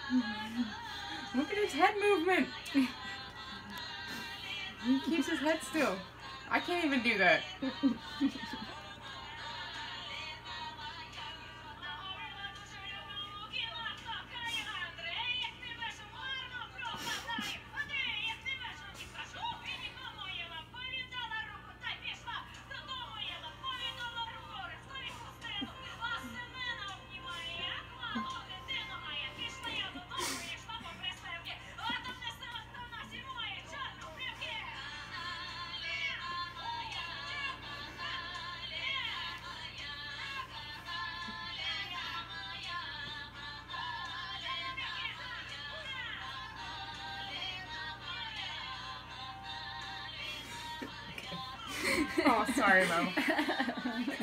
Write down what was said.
Look at his head movement. He keeps his head still. I can't even do that. Oh, sorry, Mo.